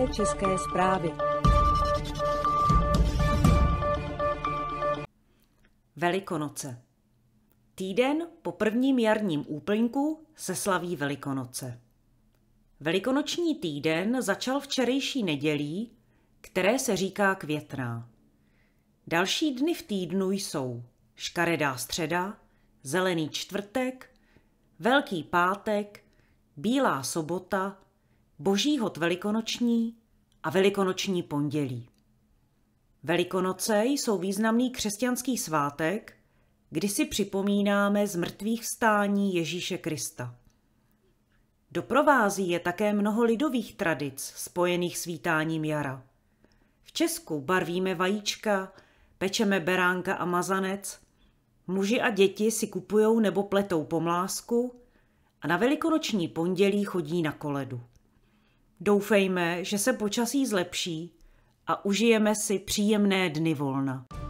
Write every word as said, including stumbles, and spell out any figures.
Slovenské české zprávy. Velikonoce. Týden po prvním jarním úplňku se slaví Velikonoce. Velikonoční týden začal včerejší nedělí, které se říká Květná. Další dny v týdnu jsou Škaredá středa, Zelený čtvrtek, Velký pátek, Bílá sobota, Boží hod velikonoční a Velikonoční pondělí. Velikonoce jsou významný křesťanský svátek, kdy si připomínáme zmrtvých vstání Ježíše Krista. Doprovází je také mnoho lidových tradic spojených s vítáním jara. V Česku barvíme vajíčka, pečeme beránka a mazanec, muži a děti si kupujou nebo pletou pomlásku a na Velikonoční pondělí chodí na koledu. Doufejme, že se počasí zlepší a užijeme si příjemné dny volna.